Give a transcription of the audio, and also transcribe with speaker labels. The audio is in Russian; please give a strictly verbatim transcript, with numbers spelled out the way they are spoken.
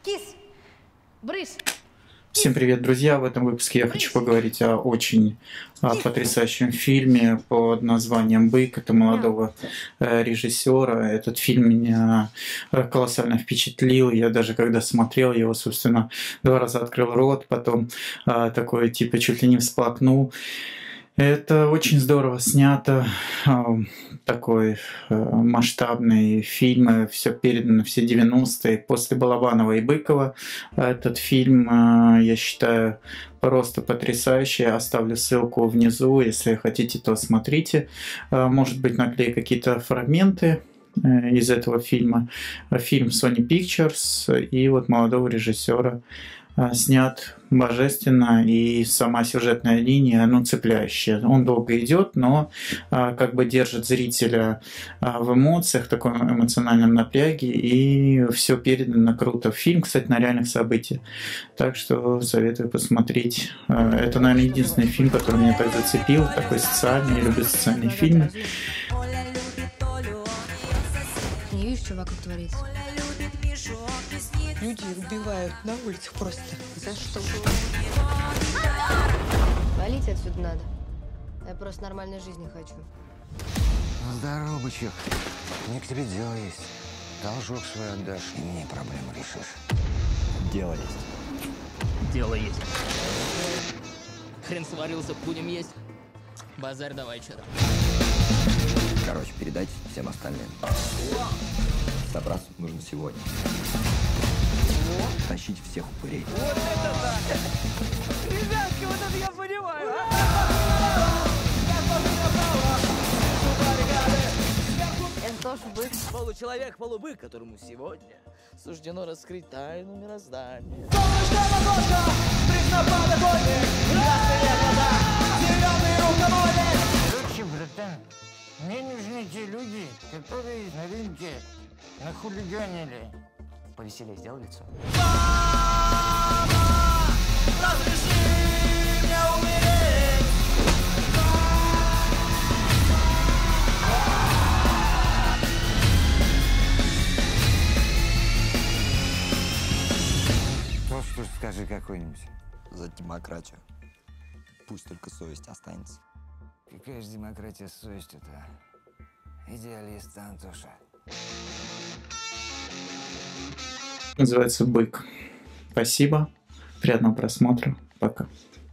Speaker 1: Кис! Брысь!
Speaker 2: Всем привет, друзья! В этом выпуске я хочу поговорить о очень о потрясающем фильме под названием «Бык». Это молодого э, режиссера. Этот фильм меня колоссально впечатлил. Я даже когда смотрел его, собственно, два раза открыл рот, потом э, такой типа чуть ли не всплакнул. Это очень здорово снято, такой масштабный фильм, все передано, все девяностые, после Балабанова и Быкова. Этот фильм, я считаю, просто потрясающий. Оставлю ссылку внизу, если хотите, то смотрите. Может быть, наклею какие-то фрагменты из этого фильма. Фильм Sony Pictures и вот молодого режиссера. Снят божественно, и сама сюжетная линия, ну, цепляющая. Он долго идет, но а, как бы держит зрителя а, в эмоциях, в таком эмоциональном напряге, и все передано круто. Фильм, кстати, на реальных событиях. Так что советую посмотреть. А, это, наверное, единственный фильм, который меня так зацепил, такой социальный, я люблю социальные фильмы.
Speaker 1: Не видишь, что вокруг творится?
Speaker 3: Люди убивают на улицах просто.
Speaker 1: За что? Валить отсюда надо. Я просто нормальной жизни хочу.
Speaker 4: Здорово, бычок. Мне к тебе дело есть. Должок свой отдашь, и мне проблему решишь.
Speaker 5: Дело есть.
Speaker 6: Дело есть. Хрен сварился, будем есть. Базарь давай, что там.
Speaker 5: Короче, передать всем остальным. Собраться нужно сегодня. Тащить всех упырей.
Speaker 6: Вот это да! Ребятки, вот это я понимаю!
Speaker 1: Это тоже бык.
Speaker 6: Получеловек, полубык, которому сегодня суждено раскрыть тайну мироздания.
Speaker 7: Короче, братан, мне нужны те люди, которые на рынке нахулиганили.
Speaker 4: Повеселее сделай лицо.
Speaker 7: Тост скажи какой-нибудь.
Speaker 5: За демократию. Пусть только совесть останется.
Speaker 7: Какая же демократия с совестью-то? Идеалист, Антоша.
Speaker 2: Называется «Бык». Спасибо. Приятного просмотра. Пока.